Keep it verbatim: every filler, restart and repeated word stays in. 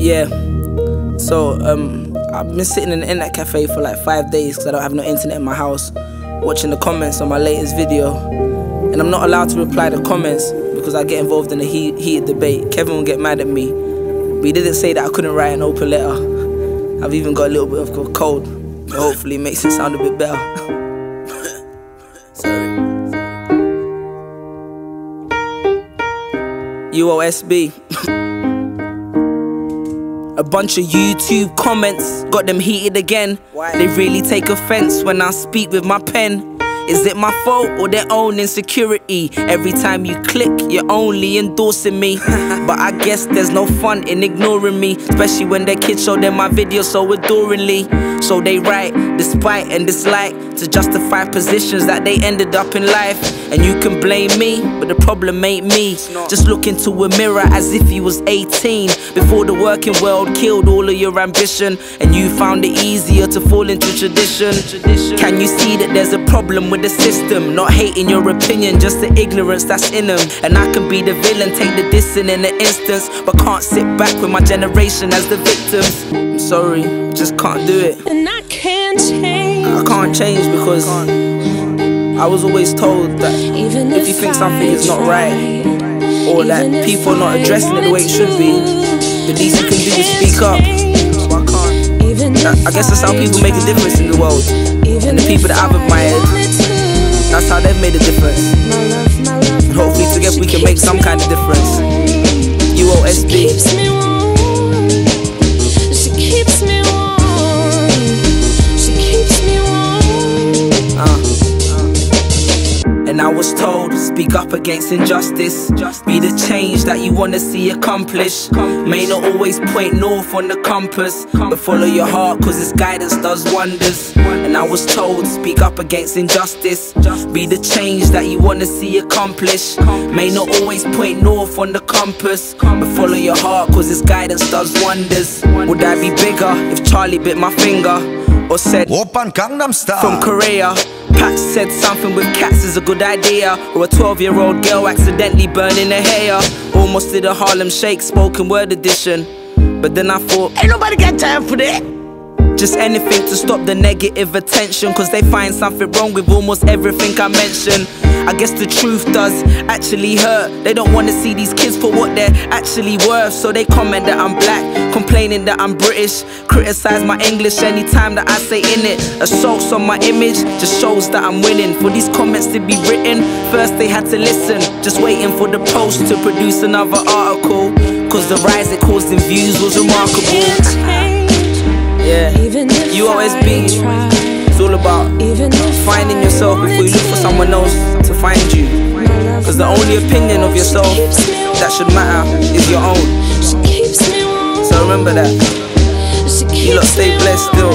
Yeah, so um, I've been sitting in the internet cafe for like five days because I don't have no internet in my house, watching the comments on my latest video, and I'm not allowed to reply to comments because I get involved in a heat, heated debate. Kevin will get mad at me, but he didn't say that I couldn't write an open letter. I've even got a little bit of a cold, but hopefully it makes it sound a bit better. Sorry. U O S B. A bunch of YouTube comments got them heated again. They really take offense when I speak with my pen. Is it my fault or their own insecurity? Every time you click, you're only endorsing me. But I guess there's no fun in ignoring me, especially when their kids show them my videos so adoringly. So they write despite and dislike to justify positions that they ended up in life. And you can blame me, but the problem ain't me. Just look into a mirror as if you was eighteen, before the working world killed all of your ambition, and you found it easier to fall into tradition. Can you see that there's a problem with the system? Not hating your opinion, just the ignorance that's in them. And I can be the villain, take the dissing in an instance, but can't sit back with my generation as the victims. I'm sorry, I just can't do it. And I can't change. I can't change because I was always told that if you think something is not right, or that people are not addressing it the way it should be, the least you can do is speak up. So I can't. I guess that's how people make a difference in the world. And the people that I've admired, that's how they've made a difference. And hopefully together we can make some kind of difference. U O S B. And I was told, speak up against injustice, be the change that you wanna see accomplished. May not always point north on the compass, but follow your heart cause its guidance does wonders. And I was told, speak up against injustice, be the change that you wanna see accomplished. May not always point north on the compass, but follow your heart cause its guidance does wonders. Would I be bigger if Charlie bit my finger? Or said, Oppan Gangnam Style from Korea? Pat said something with cats is a good idea. Or a twelve year old girl accidentally burning her hair. Almost did a Harlem Shake spoken word edition, but then I thought, ain't nobody got time for that. Just anything to stop the negative attention, cause they find something wrong with almost everything I mention. I guess the truth does actually hurt. They don't wanna see these kids for what they're actually worth, so they comment that I'm black, complaining that I'm British, criticize my English anytime that I say in it. Assaults on my image just shows that I'm winning. For these comments to be written, first they had to listen. Just waiting for the Post to produce another article, cause the rise it caused in views was remarkable. Yeah, U O S B, it's all about finding yourself before you look for someone else to find you. Cause the only opinion of yourself that should matter is your own. So remember that. You lot stay blessed still.